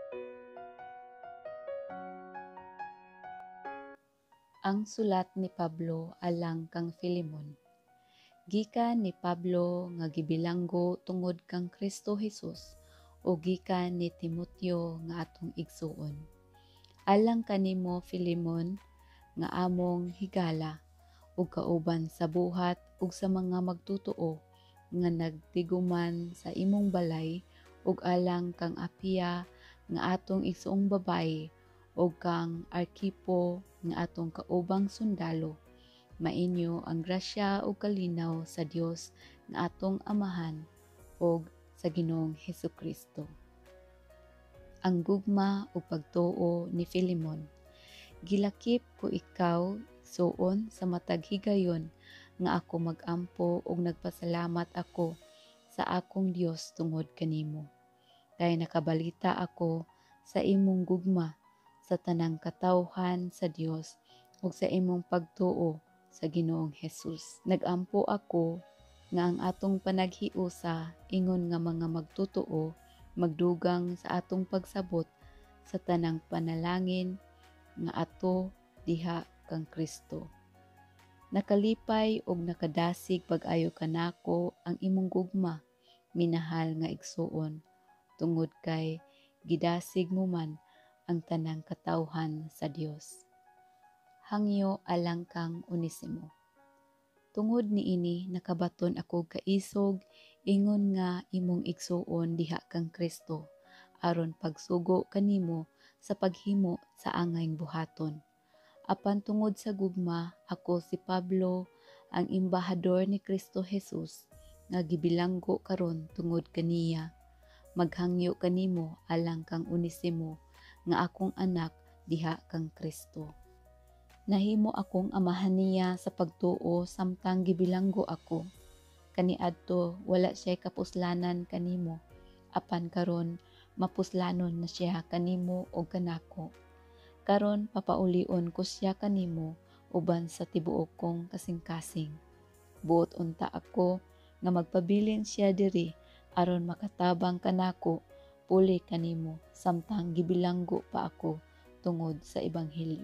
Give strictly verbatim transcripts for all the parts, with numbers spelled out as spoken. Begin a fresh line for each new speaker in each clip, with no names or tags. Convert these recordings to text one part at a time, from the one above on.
Ang sulat ni Pablo alang kang Filemon. Gikan ni Pablo nga gibilanggo tungod kang Kristo Jesus o gikan ni Timoteo nga atong igsuon. Alang kanimo Filemon nga among higala ug kauban sa buhat ug sa mga magtutuo nga nagtiguman sa imong balay ug alang kang Apia nga atong igsuong babaye ug kang Arkipo nga atong kaubang sundalo. Mainyo ang grasya ug kalinaw sa Dios nga atong Amahan ug sa Ginoong Hesukristo. Ang gugma ug pagtuo ni Filemon. Gilakip ko ikaw igsuon sa matag higayon nga ako magampo ug nagpasalamat ako sa akong Dios tungod kanimo. Kay nakabalita ako sa imong gugma sa tanang katawhan sa Dios ug sa imong pagtuo sa Ginoong Hesus. Nagampo ako nga ang atong panaghiusa ingon nga mga magtutuo magdugang sa atong pagsabot sa tanang panalangin nga ato diha kang Kristo. Nakalipay og nakadasig pag-ayo kanako ang imong gugma, minahal nga igsuon, tungod kay gidasig mo man ang tanang katawhan sa Dios. Hangyo alang kang Onesimo. Tungod niini nakabaton ako kaisog ingon nga imong igsuon diha kang Kristo aron pagsugo kanimo sa paghimo sa angayng buhaton. Apan tungod sa gugma ako si Pablo ang embahador ni Kristo Jesus nga gibilanggo karon tungod kaniya. Maghangyo kanimo alang kang Onesimo nga akong anak diha kang Kristo. Nahimo akong amahan niya sa pagtuo samtang gibilanggo ako. Kaniadto wala siya kapuslanan kanimo, apan karon mapuslanon na siya kanimo o kanako. Karon papaulion ko siya kanimo uban sa tibuok kong kasing-kasing. Buot unta ako nga magpabilin siya diri aron makatabang kanako puli kanimo samtang gibilanggo pa ako tungod sa ebanghelyo.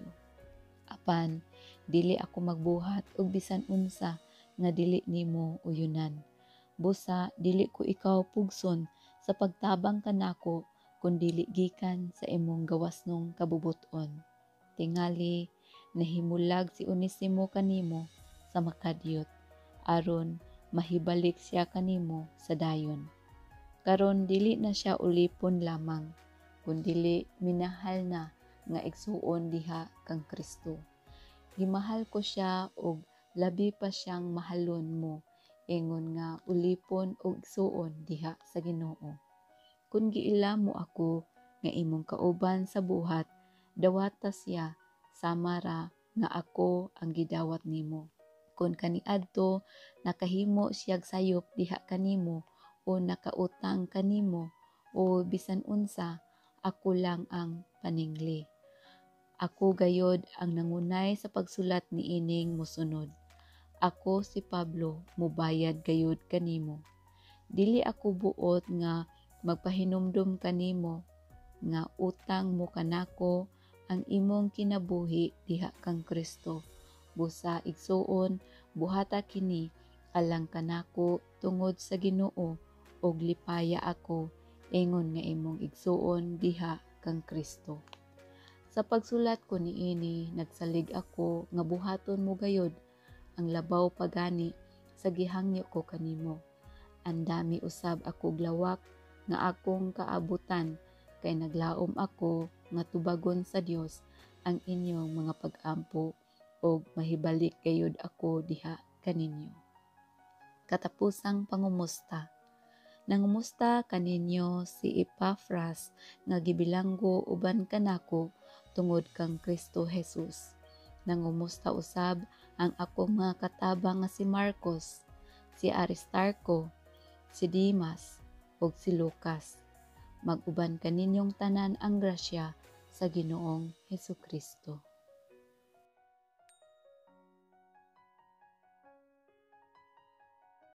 Apan dili ako magbuhat og bisan unsa nga dili nimo uyunan. Busa dili ko ikaw pugson sa pagtabang kanako kun dili gikan sa imong gawasnong kabubuton. Tingali nahimulag si Onesimo kanimo sa makadyot aron mahibalik siya kanimo sa dayon. Karon dili na siya ulipon lamang, kundili minahal na nga igsuon diha kang Kristo. Gimahal ko siya og labi pa siyang mahalon mo, ingon nga ulipon og igsuon diha sa Ginoo. Kun giila mo ako nga imong kauban sa buhat, dawata siya sama ra nga ako ang gidawat nimo. Kun kaniadto nakahimo siyag sayop diha kanimo o nakautang kanimo o bisan unsa, ako lang ang paningli. Ako gayod ang nangunay sa pagsulat niining mosunod. Ako si Pablo, mubayad gayud kanimo. Dili ako buot nga magpahinumdum kanimo nga utang mo kanako ang imong kinabuhi diha kang Kristo. Busa igsuon buhata kini alang kanako tungod sa Ginoo og lipaya ako ingon nga imong igsuon diha kang Kristo. Sa pagsulat ko niini nagsalig ako nga buhaton mo gayod ang labaw pagani sa gihangyo ko kanimo. Andami usab ako glawak nga akong kaabutan kay naglaom ako nga tubagon sa Dios ang inyong mga pag-ampo og mahibalik gayud ako diha kaninyo. Katapusang pangumusta. Nangumusta kaninyo si Epafras nga gibilanggo uban kanako tungod kang Kristo Jesus. Nangumusta usab ang akong mga katabang nga si Marcos, si Aristarco, si Dimas, ug si Lucas. Mag-uban kaninyong tanan ang grasya sa Ginoong Hesukristo.